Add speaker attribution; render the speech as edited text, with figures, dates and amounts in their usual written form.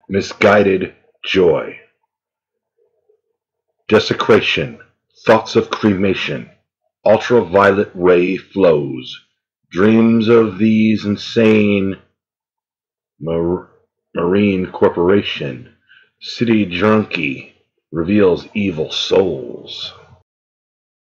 Speaker 1: Misguided Joy. Desecration, thoughts of cremation, ultraviolet ray flows, dreams of these insane marine corporation, city junkie reveals evil souls.